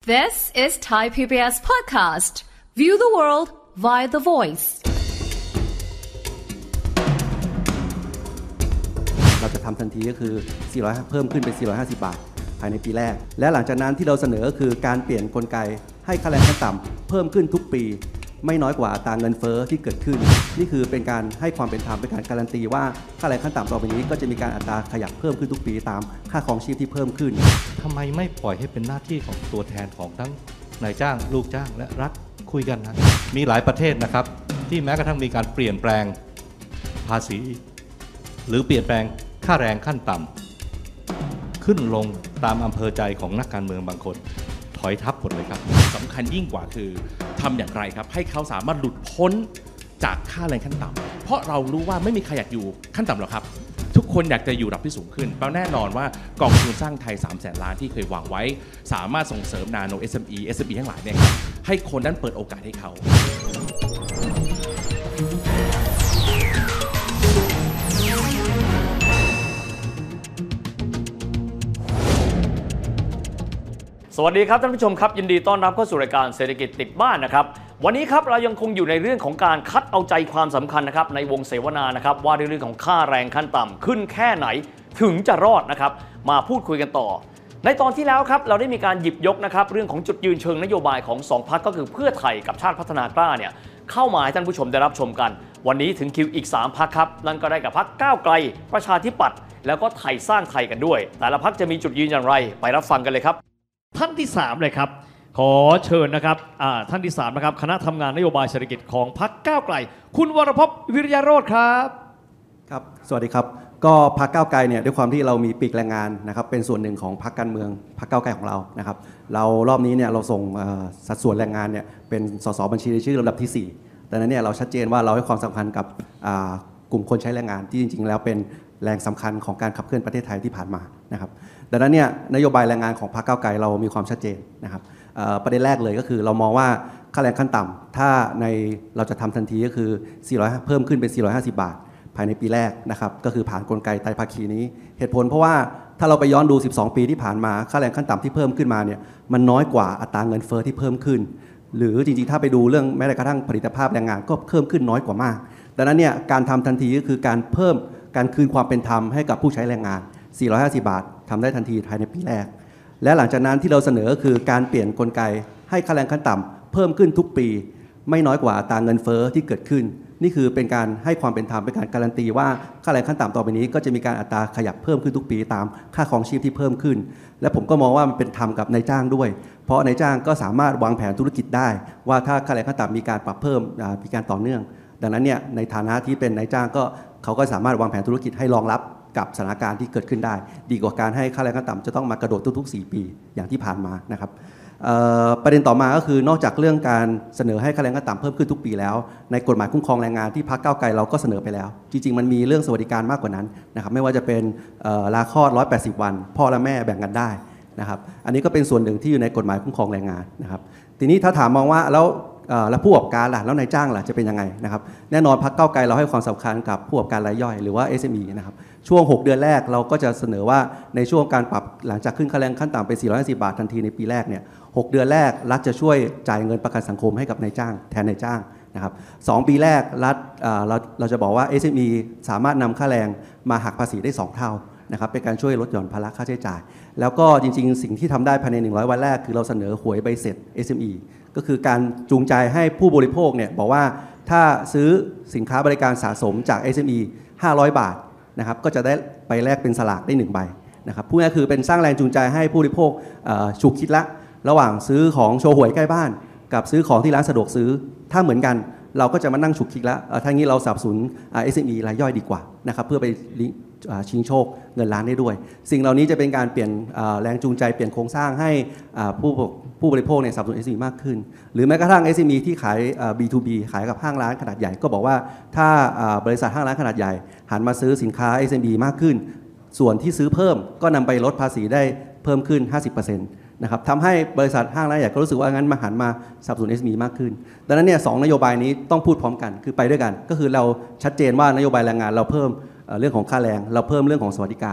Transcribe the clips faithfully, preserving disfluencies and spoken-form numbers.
This is Thai พี บี เอส podcast. View the world via the voice. เราจะทำทันทีก็คือสี่ร้อยเพิ่มขึ้นเป็นสี่ร้อยห้าสิบบาทภายในปีแรกและหลังจากนั้นที่เราเสนอก็คือการเปลี่ยนกลไกให้ค่าแรงขั้นต่ำเพิ่มขึ้นทุกปีไม่น้อยกว่าอัตราเงินเฟ้อที่เกิดขึ้นนี่คือเป็นการให้ความเป็นธรรมเป็นการการันตีว่าค่าแรงขั้นต่ำต่อไปนี้ก็จะมีการอัตราขยับเพิ่มขึ้นทุกปีตามค่าครองชีพที่เพิ่มขึ้นทำไมไม่ปล่อยให้เป็นหน้าที่ของตัวแทนของทั้งนายจ้างลูกจ้างและรัฐคุยกันนะมีหลายประเทศนะครับที่แม้กระทั่งมีการเปลี่ยนแปลงภาษีหรือเปลี่ยนแปลงค่าแรงขั้นต่ำขึ้นลงตามอำเภอใจของนักการเมืองบางคนถอยทับหมดเลยครับสำคัญยิ่งกว่าคือทำอย่างไรครับให้เขาสามารถหลุดพ้นจากค่าแรงขั้นต่ำเพราะเรารู้ว่าไม่มีใครอยากอยู่ขั้นต่ำหรอกครับทุกคนอยากจะอยู่ระดับที่สูงขึ้นแปลแน่นอนว่ากองทุนสร้างไทยสามแสนล้านที่เคยวางไว้สามารถส่งเสริมนาโน เอส เอ็ม อี เอส เอ็ม อี ทั้งหลายเนี่ยครับให้คนนั้นเปิดโอกาสให้เขาสวัสดีครับท่านผู้ชมครับยินดีต้อนรับเข้าสู่รายการเศรษฐกิจติดบ้านนะครับวันนี้ครับเรายังคงอยู่ในเรื่องของการคัดเอาใจความสำคัญนะครับในวงเสวนานะครับว่าในเรื่องของค่าแรงขั้นต่ำขึ้นแค่ไหนถึงจะรอดนะครับมาพูดคุยกันต่อในตอนที่แล้วครับเราได้มีการหยิบยกนะครับเรื่องของจุดยืนเชิงนโยบายของสองพรรคก็คือเพื่อไทยกับชาติพัฒนากล้าเนี่ยเข้ามาให้ท่านผู้ชมได้รับชมกันวันนี้ถึงคิวอีกสามพรรคครับนั่นก็ได้กับพรรคก้าวไกลประชาธิปัตย์แล้วก็ไทยสร้างไทยกันด้วยแต่ละพรรคจะมีจุดยืนอย่างไรไปรับฟังกันเลยครับท่านที่สามเลยครับขอเชิญนะครับท่านที่สามนะครับคณะทำงานนโยบายเศรษฐกิจของพรรคก้าวไกลคุณวรภพวิริยโรจน์ครับครับสวัสดีครับก็พรรคก้าวไกลเนี่ยด้วยความที่เรามีปีกแรงงานนะครับเป็นส่วนหนึ่งของพรรคการเมืองพรรคก้าวไกลของเรานะครับเรารอบนี้เนี่ยเราส่งสัดส่วนแรงงานเนี่ยเป็นสสบัญชีรายชื่อลำดับที่สี่ดังนั้นเนี่ยเราชัดเจนว่าเราให้ความสำคัญกับกลุ่มคนใช้แรงงานที่จริงๆแล้วเป็นแรงสำคัญของการขับเคลื่อนประเทศไทยที่ผ่านมานะครับดังนั้นเนี่ยนโยบายแรงงานของพรรคก้าวไกลเรามีความชัดเจนนะครับประเด็นแรกเลยก็คือเรามองว่าค่าแรงขั้นต่ำถ้าในเราจะทำทันทีก็คือสี่ร้อยเพิ่มขึ้นเป็นสี่ร้อยห้าสิบบาทภายในปีแรกนะครับก็คือผ่านกลไกไตรภาคีนี้เหตุผลเพราะว่าถ้าเราไปย้อนดูสิบสองปีที่ผ่านมาค่าแรงขั้นต่ำที่เพิ่มขึ้นมาเนี่ยมันน้อยกว่าอัตราเงินเฟ้อที่เพิ่มขึ้นหรือจริงๆถ้าไปดูเรื่องแม้กระทั่งผลิตภาพแรงงานก็เพิ่มขึ้นน้อยกว่ามากดังนั้นเนี่ยการทำทันทีก็คือการเพิ่มการคืนความเป็นธรรมให้กับผู้ใช้แรงงานสี่ร้อยห้าสิบบาททำได้ทันทีภายในปีแรกและหลังจากนั้นที่เราเสนอคือการเปลี่ยนกลไกให้ค่าแรงขั้นต่ำเพิ่มขึ้นทุกปีไม่น้อยกว่าอัตราเงินเฟ้อที่เกิดขึ้นนี่คือเป็นการให้ความเป็นธรรมเป็นการการันตีว่าค่าแรงขั้นต่ำต่อไปนี้ก็จะมีการอัตราขยับเพิ่มขึ้นทุกปีตามค่าครองชีพที่เพิ่มขึ้นและผมก็มองว่ามันเป็นธรรมกับนายจ้างด้วยเพราะนายจ้างก็สามารถวางแผนธุรกิจได้ว่าถ้าค่าแรงขั้นต่ำมีการปรับเพิ่มมีการต่อเนื่องดังนั้นเนี่ยในฐานะที่เป็นนายจ้างก็เขาก็สามารถวางแผนธุรกิจให้รองรับกับสถานการณ์ที่เกิดขึ้นได้ดีกว่าการให้ค่าแรงขั้นต่ำจะต้องมากระโดดทุกๆสี่ปีอย่างที่ผ่านมานะครับประเด็นต่อมาก็คือนอกจากเรื่องการเสนอให้ค่าแรงขั้นต่ำเพิ่มขึ้นทุกปีแล้วในกฎหมายคุ้มครองแรงงานที่พรรคก้าวไกลเราก็เสนอไปแล้วจริงๆมันมีเรื่องสวัสดิการมากกว่านั้นนะครับไม่ว่าจะเป็นลาคลอดหนึ่งร้อยแปดสิบวันพ่อและแม่แบ่งกันได้นะครับอันนี้ก็เป็นส่วนหนึ่งที่อยู่ในกฎหมายคุ้มครองแรงงานนะครับทีนี้ถ้าถามมองว่าแล้วแล้วผู้ประกอบการล่ะแล้วนายจ้างล่ะจะเป็นยังไงนะครับแน่นอนพรรคก้าวไกลเราให้ความสำคัญกับผู้ประกอบการรายย่อยหรือว่า เอส เอ็ม อี นะครับช่วงหกเดือนแรกเราก็จะเสนอว่าในช่วงการปรับหลังจากขึ้นค่าแรงขั้นต่ำเป็นสี่ร้อยห้าสิบบาททันทีในปีแรกเนี่ยหกเดือนแรกรัฐจะช่วยจ่ายเงินประกันสังคมให้กับนายจ้างแทนนายจ้างนะครับสองปีแรกรัฐเราเราจะบอกว่า เอส เอ็ม อี สามารถนำค่าแรงมาหักภาษีได้สองเท่านะครับเป็นการช่วยลดหย่อนภาระค่าใช้จ่ายแล้วก็จริงๆสิ่งที่ทำได้ภายในหนึ่งร้อยวันแรกคือเราเสนอหวยใบเสร็จ เอส เอ็ม อี ก็คือการจูงใจให้ผู้บริโภคเนี่ยบอกว่าถ้าซื้อสินค้าบริการสะสมจาก เอส เอ็ม อี ห้าร้อยบาทนะครับก็จะได้ไปแลกเป็นสลากได้หนึ่งใบนะครับพูดง่ายๆคือเป็นสร้างแรงจูงใจให้ผู้บริโภคฉุกคิดละระหว่างซื้อของโชว์หวยใกล้บ้านกับซื้อของที่ร้านสะดวกซื้อถ้าเหมือนกันเราก็จะมานั่งฉุกคิดละถ้างี้เราสนับสนุน เอส เอ็ม อี รายย่อยดีกว่านะครับเพื่อไปชิงโชคเงินล้านได้ด้วยสิ่งเหล่านี้จะเป็นการเปลี่ยนแรงจูงใจเปลี่ยนโครงสร้างให้ผู้ผู้บริโภคในสนับสนุน เอส เอ็ม อี มากขึ้นหรือแม้กระทั่ง เอส เอ็ม อี ที่ขาย บี ทู บี ขายกับห้างร้านขนาดใหญ่ก็บอกว่าถ้าบริษัทห้างร้านขนาดใหญ่หันมาซื้อสินค้า เอส เอ็ม อี มากขึ้นส่วนที่ซื้อเพิ่มก็นำไปลดภาษีได้เพิ่มขึ้น ห้าสิบเปอร์เซ็นต์ นะครับทำให้บริษัทห้างร้านใหญ่ก็รู้สึกว่างั้นมาหันมาสนับสนุน เอส เอ็ม อี มากขึ้นดังนั้นเนี่ยสองนโยบายนี้ต้องพูดพร้อมกันคือไปด้วยกันก็คือเราชัดเจนว่านโยบายแรงงานเราเพิ่มเรื่องของค่าแรงเราเพิ่มเรื่องของสวัสดิการ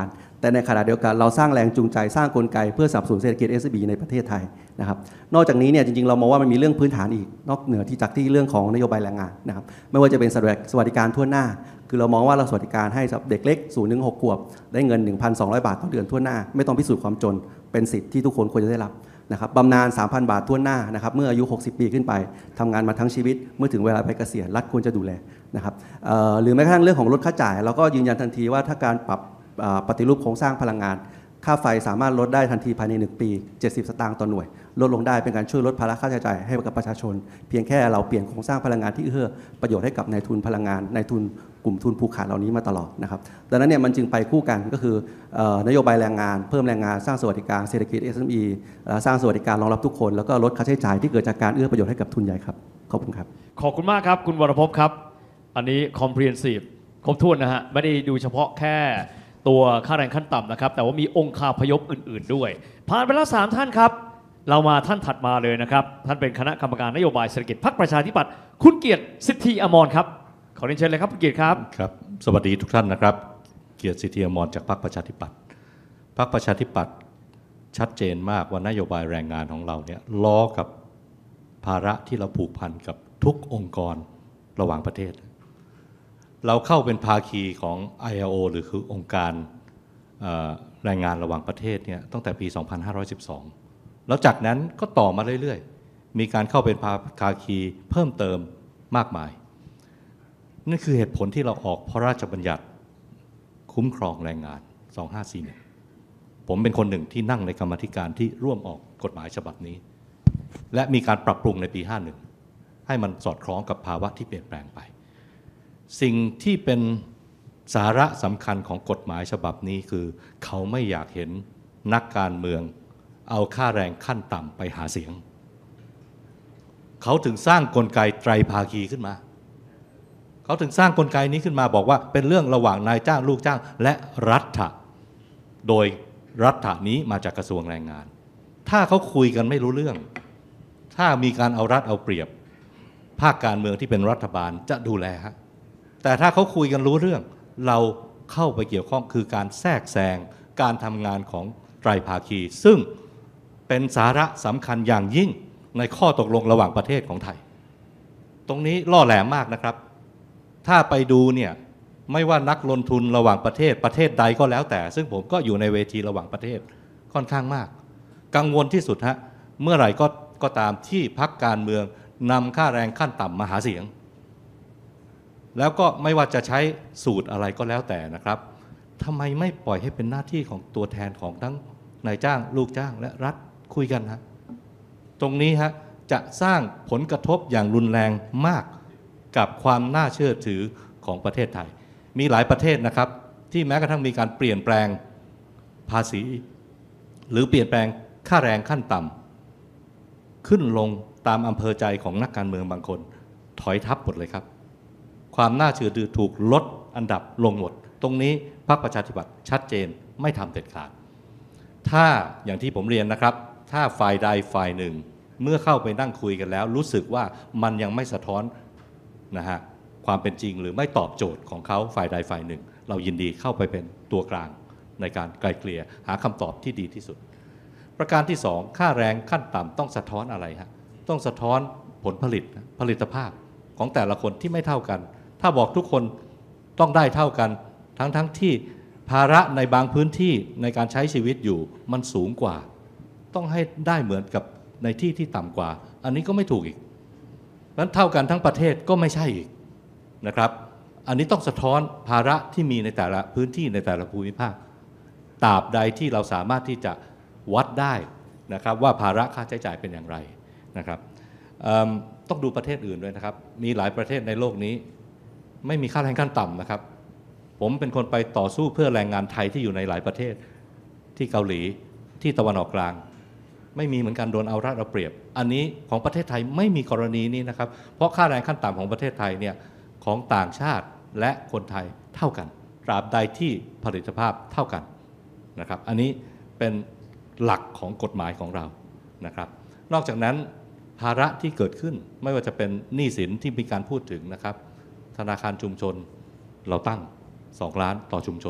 แต่ในขณะเดียวกันเราสร้างแรงจูงใจสร้างกลไกเพื่อสนับสนุนเศรษฐกิจ เอส เอ็ม อี ในประเทศไทยนะครับนอกจากนี้เนี่ยจริงๆเรามองว่ามันมีเรื่องพื้นฐานอีกนอกเหนือที่จากที่เรื่องของนโยบายแรงงานนะครับไม่ว่าจะเป็นสวัสดิการทั่วหน้าคือเรามองว่าเราสวัสดิการให้สำหรับเด็กเล็กศูนย์ถึงหกขวบได้เงิน หนึ่งพันสองร้อย บาทต่อเดือนทั่วหน้าไม่ต้องพิสูจน์ความจนเป็นสิทธิที่ทุกคนควรจะได้รับนะครับบำนาญ สามพัน บาททั่วหน้านะครับเมื่ออายุหกสิบปีขึ้นไปทำงานมาทั้งชีวิตเมื่อถึงเวลาไปเกษียณรัฐควรจะดูแลนะครับหรือแม้กระทั่งเรื่องของลดค่าจ่ายเราก็ยืนยันทันทีว่าถ้าการปรับปฏิรูปโครงสร้างพลังงานค่าไฟสามารถลดได้ทันทีภายในหนึ่งปีเจ็ดสิบสตางค์ต่อหน่วยลดลงได้เป็นการช่วยลดภาระค่าใช้จ่ายให้กับประชาชนเพียงแค่เราเปลี่ยนโครงสร้างพลังงานที่เอื้อประโยชน์ให้กับนายทุนพลังงานนายทุนกลุ่มทุนผูกขาดเหล่านี้มาตลอดนะครับดังนั้นเนี่ยมันจึงไปคู่กันก็คือนโยบายแรงงานเพิ่มแรงงานสร้างสวัสดิการเศรษฐกิจ เอส เอ็ม อี สร้างสวัสดิการรองรับทุกคนแล้วก็ลดค่าใช้จ่ายที่เกิดจากการเอื้อประโยชน์ให้กับทุนใหญ่ครับขอบคุณครับขอบคุณมากครับคุณวรภพครับอันนี้ comprehensive ครบถ้วนนะฮะไม่ได้ดูเฉพาะแค่ตัวค่าแรงขั้นต่ำนะครับแต่ว่ามีองค์คาพยพอื่นๆด้วยผ่านไปแล้วสามท่านครับเรามาท่านถัดมาเลยนะครับท่านเป็นคณะกรรมการนโยบายเศรษฐกิจพรรคประชาธิปัตย์คุณเกียรติสิทธิอมรครับขอเรียนเชิญเลยครับคุณเกียรติครับครับสวัสดีทุกท่านนะครับเกียรติสิทธิอมรจากพรรคประชาธิปัตย์พรรคประชาธิปัตย์ชัดเจนมากว่านโยบายแรงงานของเราเนี่ยล้อกับภาระที่เราผูกพันกับทุกองค์กรระหว่างประเทศเราเข้าเป็นภาคีของ ไอ แอล โอ หรือคือองค์การแรงงานระหว่างประเทศเนี่ยตั้งแต่ปี สองพันห้าร้อยสิบสอง แล้วจากนั้นก็ต่อมาเรื่อยๆมีการเข้าเป็นภาคีเพิ่มเติมมากมายนั่นคือเหตุผลที่เราออกพระราชบัญญัติคุ้มครองแรงงาน สองพันห้าร้อยสี่สิบเอ็ด ผมเป็นคนหนึ่งที่นั่งในกรรมาธิการที่ร่วมออกกฎหมายฉบับนี้และมีการปรับปรุงในปี ห้าสิบเอ็ด ให้มันสอดคล้องกับภาวะที่เปลี่ยนแปลงไปสิ่งที่เป็นสาระสำคัญของกฎหมายฉบับนี้คือเขาไม่อยากเห็นนักการเมืองเอาค่าแรงขั้นต่ำไปหาเสียงเขาถึงสร้างกลไกไตรภาคีขึ้นมาเขาถึงสร้างกลไกนี้ขึ้นมาบอกว่าเป็นเรื่องระหว่างนายจ้างลูกจ้างและรัฐะโดยรัฐะนี้มาจากกระทรวงแรงงานถ้าเขาคุยกันไม่รู้เรื่องถ้ามีการเอารัดเอาเปรียบภาคการเมืองที่เป็นรัฐบาลจะดูแลฮะแต่ถ้าเขาคุยกันรู้เรื่องเราเข้าไปเกี่ยวข้องคือการแทรกแซงการทำงานของไตรภาคีซึ่งเป็นสาระสำคัญอย่างยิ่งในข้อตกลงระหว่างประเทศของไทยตรงนี้ล่อแหลมมากนะครับถ้าไปดูเนี่ยไม่ว่านักลงทุนระหว่างประเทศประเทศใดก็แล้วแต่ซึ่งผมก็อยู่ในเวทีระหว่างประเทศค่อนข้างมากกังวลที่สุดฮะเมื่อไหร่ก็ก็ตามที่พรรคการเมืองนำค่าแรงขั้นต่ำมาหาเสียงแล้วก็ไม่ว่าจะใช้สูตรอะไรก็แล้วแต่นะครับทำไมไม่ปล่อยให้เป็นหน้าที่ของตัวแทนของทั้งนายจ้างลูกจ้างและรัฐคุยกันฮะตรงนี้ฮะจะสร้างผลกระทบอย่างรุนแรงมากกับความน่าเชื่อถือของประเทศไทยมีหลายประเทศนะครับที่แม้กระทั่งมีการเปลี่ยนแปลงภาษีหรือเปลี่ยนแปลงค่าแรงขั้นต่ำขึ้นลงตามอำเภอใจของนักการเมืองบางคนถอยทับหมดเลยครับความน่าเชื่อถือถูกลดอันดับลงหมดตรงนี้พรรคประชาธิปัตย์ชัดเจนไม่ทำเด็ดขาดถ้าอย่างที่ผมเรียนนะครับถ้าฝ่ายใดฝ่ายหนึ่งเมื่อเข้าไปนั่งคุยกันแล้วรู้สึกว่ามันยังไม่สะท้อนนะฮะความเป็นจริงหรือไม่ตอบโจทย์ของเขาฝ่ายใดฝ่ายหนึ่งเรายินดีเข้าไปเป็นตัวกลางในการไกล่เกลี่ยหาคำตอบที่ดีที่สุดประการที่สองค่าแรงขั้นต่ำต้องสะท้อนอะไรฮะต้องสะท้อนผลผลิตผลิตภาพของแต่ละคนที่ไม่เท่ากันถ้าบอกทุกคนต้องได้เท่ากันทั้งทั้งที่ภาระในบางพื้นที่ในการใช้ชีวิตอยู่มันสูงกว่าต้องให้ได้เหมือนกับในที่ที่ต่ำกว่าอันนี้ก็ไม่ถูกอีกนั้นเท่ากันทั้งประเทศก็ไม่ใช่อีกนะครับอันนี้ต้องสะท้อนภาระที่มีในแต่ละพื้นที่ในแต่ละภูมิภาคตราบใดที่เราสามารถที่จะวัดได้นะครับว่าภาระค่าใช้จ่ายเป็นอย่างไรนะครับต้องดูประเทศอื่นด้วยนะครับมีหลายประเทศในโลกนี้ไม่มีค่าแรงขั้นต่ำนะครับผมเป็นคนไปต่อสู้เพื่อแรงงานไทยที่อยู่ในหลายประเทศที่เกาหลีที่ตะวันออกกลางไม่มีเหมือนกันโดนเอารัดเอาเปรียบอันนี้ของประเทศไทยไม่มีกรณีนี้นะครับเพราะค่าแรงขั้นต่ำของประเทศไทยเนี่ยของต่างชาติและคนไทยเท่ากันตราบใดที่ผลิตภาพเท่ากันนะครับอันนี้เป็นหลักของกฎหมายของเรานะครับนอกจากนั้นภาระที่เกิดขึ้นไม่ว่าจะเป็นหนี้สินที่มีการพูดถึงนะครับธนาคารชุมชนเราตั้งสองล้านต่อชุมชน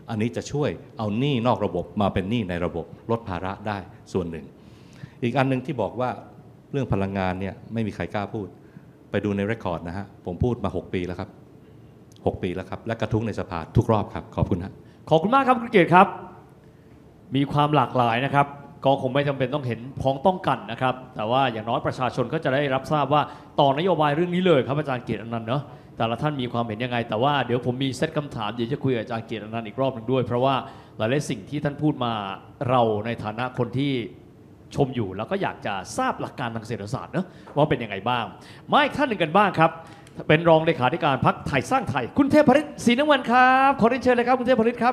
อันนี้จะช่วยเอาหนี้นอกระบบมาเป็นหนี้ในระบบลดภาระได้ส่วนหนึ่งอีกอันนึงที่บอกว่าเรื่องพลังงานเนี่ยไม่มีใครกล้าพูดไปดูในเรคคอร์ดนะฮะผมพูดมาหกปีแล้วครับหกปีแล้วครับและกระทุ้งในสภาทุกรอบครับขอบคุณฮะขอบคุณมากครับคุณเกียรติครับมีความหลากหลายนะครับก็คงไม่จำเป็นต้องเห็นพ้องต้องกันนะครับแต่ว่าอย่างน้อยประชาชนก็จะได้รับทราบว่าต่อนโยบายเรื่องนี้เลยครับอาจารย์เกียรติอนันต์เนาะแต่ละท่านมีความเห็นยังไงแต่ว่าเดี๋ยวผมมีเซตคำถามเดี๋ยวจะคุยกับอาจารย์เกียรติอนันต์อีกรอบหนึ่งด้วยเพราะว่าหลายๆสิ่งที่ท่านพูดมาเราในฐานะคนที่ชมอยู่แล้วก็อยากจะทราบหลักการทางเศรษฐศาสตร์เนะว่าเป็นยังไงบ้างมาอีกท่านหนึ่งกันบ้างครับเป็นรองเลขาธิการพรรคไทยสร้างไทยคุณเทพฤทธิ์ศรีนวลครับขอเรียนเชิญเลยครับคุณเทพฤทธิ์ครับ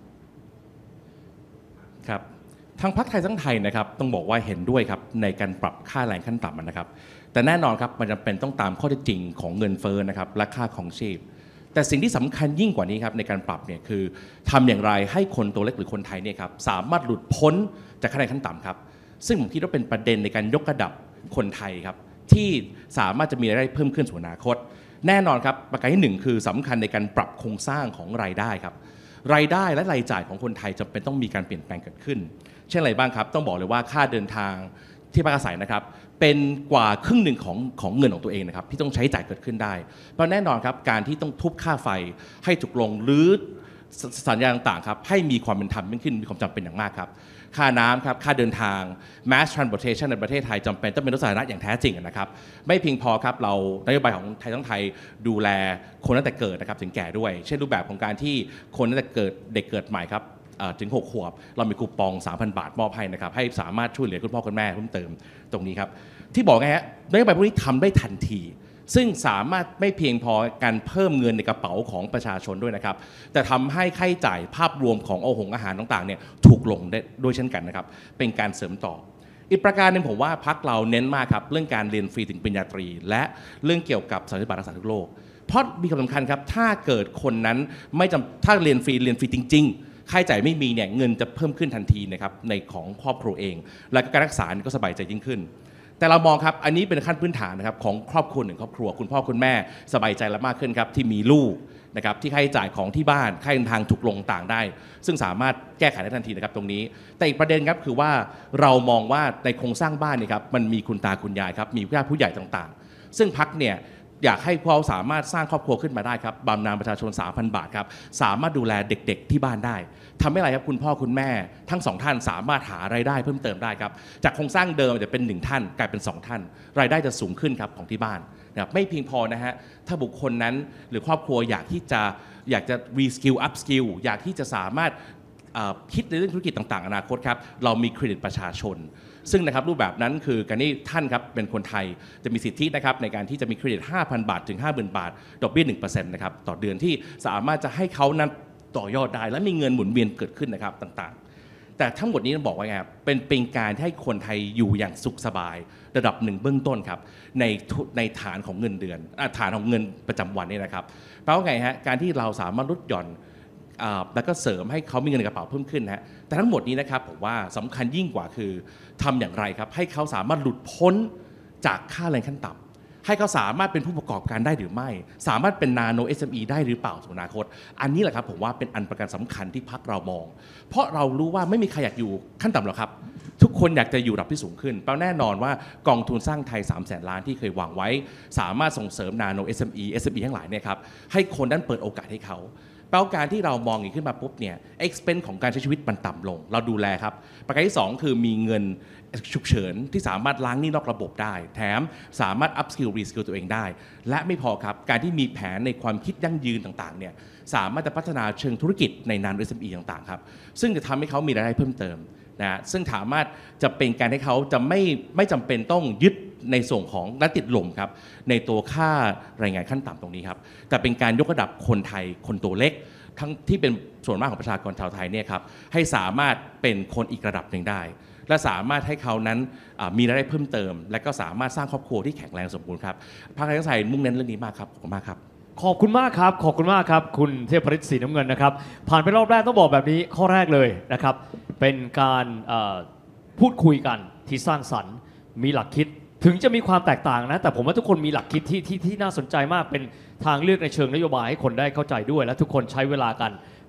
ครับทางพรรคไทยสร้างไทยนะครับต้องบอกว่าเห็นด้วยครับในการปรับค่าแรงขั้นต่ำนะครับแต่แน่นอนครับมันจำเป็นต้องตามข้อเท็จจริงของเงินเฟ้อนะครับและค่าของชีพแต่สิ่งที่สำคัญยิ่งกว่านี้ครับในการปรับเนี่ยคือทำอย่างไรให้คนตัวเล็กหรือคนไทยเนี่ยครับสามารถหลุดพ้นจากค่าแรงขั้นต่ำครับซึ่งผมคิดว่าเป็นประเด็นในการยกระดับคนไทยครับที่สามารถจะมีรายได้เพิ่มขึ้นสู่อนาคตแน่นอนครับประการที่หนึ่งคือสำคัญในการปรับโครงสร้างของรายได้ครับรายได้และรายจ่ายของคนไทยจำเป็นต้องมีการเปลี่ยนแปลงเกิดขึ้นเช่นอะไรบ้างครับต้องบอกเลยว่าค่าเดินทางที่พักอาศัยนะครับเป็นกว่าครึ่งหนึ่งของของเงินของตัวเองนะครับที่ต้องใช้จ่ายเกิดขึ้นได้เพราะแน่นอนครับการที่ต้องทุบค่าไฟให้ถูกลงหรือสัญญาต่างๆครับให้มีความเป็นธรรมยิ่งขึ้นมีความจำเป็นอย่างมากครับค่าน้ำครับค่าเดินทาง mass transportation ในประเทศไทยจำเป็นต้องเป็นรถสาธารณะอย่างแท้จริงนะครับไม่เพียงพอครับเรานโยบายของไทยทั้งไทยดูแลคนตั้งแต่เกิดนะครับถึงแก่ด้วยเช่นรูปแบบของการที่คนตั้งแต่เกิดเด็กเกิดใหม่ครับถึงหกขวบเรามีคูปอง สามพัน บาทมอบให้นะครับให้สามารถช่วยเหลือคุณพ่อคุณแม่เพิ่มเติมตรงนี้ครับที่บอกไงฮะนโยบายพวกนี้ทำได้ทันทีซึ่งสามารถไม่เพียงพอการเพิ่มเงินในกระเป๋าของประชาชนด้วยนะครับแต่ทำให้ค่าใช้จ่ายภาพรวมของอาหงอาหารต่างๆเนี่ยถูกลงได้ด้วยเช่นกันนะครับเป็นการเสริมต่ออีกประการหนึ่งผมว่าพรรคเราเน้นมากครับเรื่องการเรียนฟรีถึงปริญญาตรีและเรื่องเกี่ยวกับสัญญาบัตรรักษาทุกโรคเพราะมีความสำคัญครับถ้าเกิดคนนั้นไม่จำถ้าเรียนฟรีเรียนฟรีจริงๆค่าใช้จ่ายไม่มีเนี่ยเงินจะเพิ่มขึ้นทันทีนะครับในของครอบครัวเองและการรักษาก็สบายใจยิ่งขึ้นแต่เรามองครับอันนี้เป็นขั้นพื้นฐานนะครับของครอบครัวหนึ่งครอบครัวคุณพ่อคุณแม่สบายใจและมากขึ้นครับที่มีลูกนะครับที่ค่าใช้จ่ายของที่บ้านค่าเดินทางถูกลงต่างได้ซึ่งสามารถแก้ไขได้ทันทีนะครับตรงนี้แต่อีกประเด็นครับคือว่าเรามองว่าในโครงสร้างบ้านนี่ครับมันมีคุณตาคุณยายครับมีญาติผู้ใหญ่ต่างๆซึ่งพรรคเนี่ยอยากให้พวกเราสามารถสร้างครอบครัวขึ้นมาได้ครับบำนาญประชาชน สามพัน บาทครับสามารถดูแลเด็กๆที่บ้านได้ทำให้อะไรครับคุณพ่อคุณแม่ทั้งสองท่านสามารถหารายได้เพิ่มเติมได้ครับจากโครงสร้างเดิมจะเป็นหนึ่งท่านกลายเป็นสองท่านรายได้จะสูงขึ้นครับของที่บ้านนะครับไม่เพียงพอนะฮะถ้าบุคคลนั้นหรือครอบครัวอยากที่จะอยากจะ reskill upskill อยากที่จะสามารถคิดในเรื่องธุรกิจต่างๆอนาคตครับเรามีเครดิตประชาชนซึ่งนะครับรูปแบบนั้นคือการที่ท่านครับเป็นคนไทยจะมีสิทธินะครับในการที่จะมีเครดิต ห้าพัน บาทถึง ห้าหมื่น บาทดอกเบี้ย หนึ่งเปอร์เซ็นต์ นะครับต่อเดือนที่สามารถจะให้เขานั้นต่อยอดได้และมีเงินหมุนเวียนเกิดขึ้นนะครับต่างๆแต่ทั้งหมดนี้ต้องบอกว่าไงครับเป็นเป็นการให้คนไทยอยู่อย่างสุขสบายระดับหนึ่งเบื้องต้นครับในในฐานของเงินเดือนฐานของเงินประจำวันนี่นะครับแปลว่าไงฮะการที่เราสามารถลดหย่อนแล้วก็เสริมให้เขามีเงินในกระเป๋าเพิ่มขึ้นนะแต่ทั้งหมดนี้นะครับผมว่าสำคัญยิ่งกว่าคือทำอย่างไรครับให้เขาสามารถหลุดพ้นจากค่าแรงขั้นต่ำให้เขาสามารถเป็นผู้ประกอบการได้หรือไม่สามารถเป็นนาโน เอส เอ็ม อี ได้หรือเปล่าในอนาคตอันนี้แหละครับผมว่าเป็นอันประกันสำคัญที่พรรคเรามองเพราะเรารู้ว่าไม่มีใครอยากอยู่ขั้นต่ำหรอกครับทุกคนอยากจะอยู่ระดับที่สูงขึ้นแปลแน่นอนว่ากองทุนสร้างไทย สามแสน ล้านที่เคยวางไว้สามารถส่งเสริมนาโน เอส เอ็ม อี เอส เอ็ม อี ทั้งหลายเนี่ยครับให้คนนั้นเปิดโอกาสให้เขาแปลว่าการที่เรามองอย่างขึ้นมาปุ๊บเนี่ย expense ของการใช้ชีวิตมันต่ำลงเราดูแลครับประการที่สองคือมีเงินฉุกเฉินที่สามารถล้างหนี้นอกระบบได้แถมสามารถ up skill re skill ตัวเองได้และไม่พอครับการที่มีแผนในความคิดยั่งยืนต่างๆเนี่ยสามารถจะพัฒนาเชิงธุรกิจในนาน เอส เอ็ม อี ต่างๆครับซึ่งจะทำให้เขามีรายได้เพิ่มเติมนะซึ่งสามารถจะเป็นการให้เขาจะไม่ไม่จำเป็นต้องยึดในส่วนของและติดลมครับในตัวค่ารายงานขั้นต่ำตรงนี้ครับแต่เป็นการยกระดับคนไทยคนตัวเล็กทั้งที่เป็นส่วนมากของประชากรชาวไทยเนี่ยครับให้สามารถเป็นคนอีกระดับหนึ่งได้และสามารถให้เขานั้นมีรายได้เพิ่มเติมและก็สามารถสร้างครอบครัวที่แข็งแรงสมบูรณ์ครับพรรคไทยสร้างไทยมุ่งเน้นเรื่องนี้มากครับขอบคุณมากครับขอบคุณมากครับขอบคุณมากครับคุณเทพฤทธิ์ศรีน้ำเงินนะครับผ่านไปรอบแรกต้องบอกแบบนี้ข้อแรกเลยนะครับเป็นการพูดคุยกันที่สร้างสรรค์มีหลักคิดถึงจะมีความแตกต่างนะแต่ผมว่าทุกคนมีหลักคิดที่ที่ที่น่าสนใจมากเป็นทางเลือกในเชิงนโยบายให้คนได้เข้าใจด้วยและทุกคนใช้เวลากัน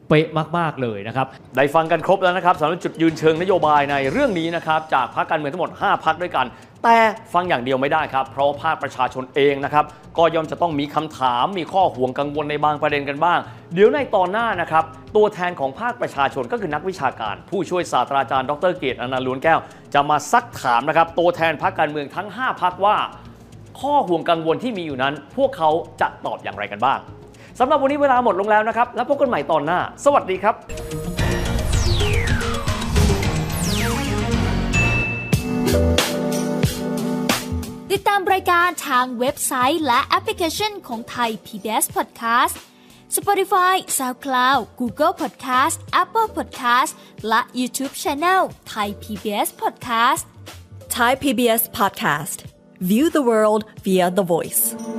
เป๊ะมากๆเลยนะครับได้ฟังกันครบแล้วนะครับสำหรับจุดยืนเชิงนโยบายในเรื่องนี้นะครับจากพรรคการเมืองทั้งหมดห้าพรรคด้วยกันแต่ฟังอย่างเดียวไม่ได้ครับเพราะภาคประชาชนเองนะครับก็ย่อมจะต้องมีคำถามมีข้อห่วงกังวลในบางประเด็นกันบ้างเดี๋ยวในตอนหน้านะครับตัวแทนของภาคประชาชนก็คือนักวิชาการผู้ช่วยศาสตราจารย์ดร.เกียรติอนันต์ล้วนแก้วจะมาซักถามนะครับตัวแทนพรรคการเมืองทั้งห้าพรรคว่าข้อห่วงกังวลที่มีอยู่นั้นพวกเขาจะตอบอย่างไรกันบ้างสำหรับวันนี้เวลาหมดลงแล้วนะครับแล้วพบกันใหม่ตอนหน้าสวัสดีครับติดตามรายการทางเว็บไซต์และแอปพลิเคชันของไทย พี บี เอส Podcast Spotify SoundCloud Google Podcast Apple Podcast และ YouTube Channel Thai พี บี เอส Podcast Thai พี บี เอส Podcast View the world via the voice